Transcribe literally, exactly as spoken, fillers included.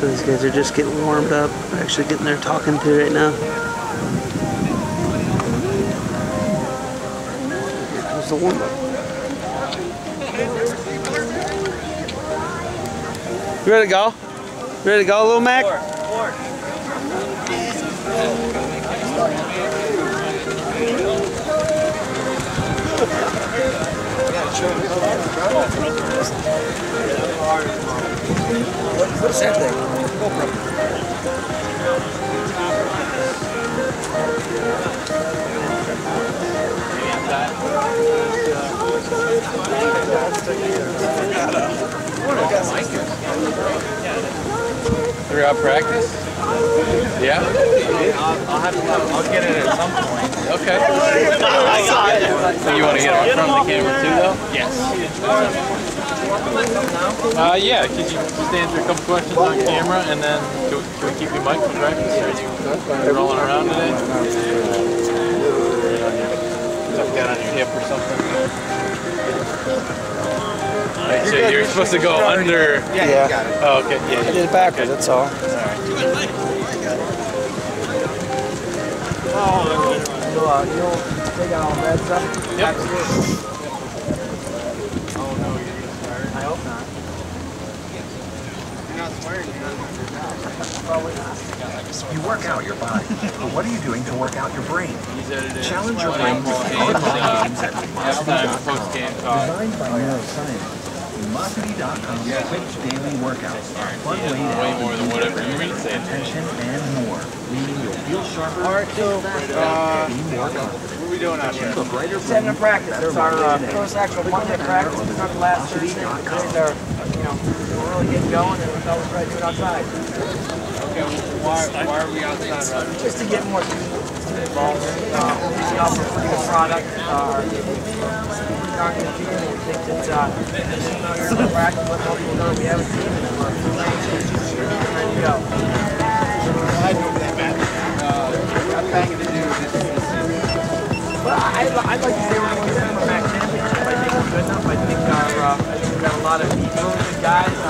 So these guys are just getting warmed up. We're actually getting there talking to right now. Here comes the warm up. You ready to go? You ready to go, little Mac? Four. Four. What's that thing? Three hour practice? Yeah? I'll, I'll have to, I'll get it at some point. Okay. So you want to get it in front of the camera too though? Yes. Uh, yeah, could you just answer a couple questions on camera and then can we, can we keep your mic for practice? Are you rolling around today? Something got on your hip or something? Right, so you're supposed to go under. Yeah, yeah. You got it. Oh, okay. Yeah, I did it backwards, okay. That's all. All right. Oh, you'll, uh, you'll take out all that stuff? Yep. Oh, no, you're going to swear? I hope not. You're not swearing, you're not. Probably not. You work out your body, but what are you doing to work out your brain? Challenge your brain with online games at Velocity dot com. Designed by neuroscientists, Velocity dot com quick daily workouts are a fun way to way more than whatever you read say. attention and more, meaning you'll feel sharper, all right, so, uh, be more confident. what are we doing out here? Setting a practice. It's our uh, first actual Monday practice. It's not the last Thursday. Today's our, you know, we're really getting going, and we thought we'd try to do it outside. Okay, well, why, why are we outside, right? Just to get more involved. Uh, we're using off a pretty good product. Uh, our darn good team, and we think that uh, you know, you're going to practice, let all people know that we have a team, and we're ready to go. I know that, man. Uh, I'm banging to do this. Well, I, I'd like to say we're going to send them a MAC championship. I think we're good enough. I think, our, uh, I think we've got a lot of really good guys.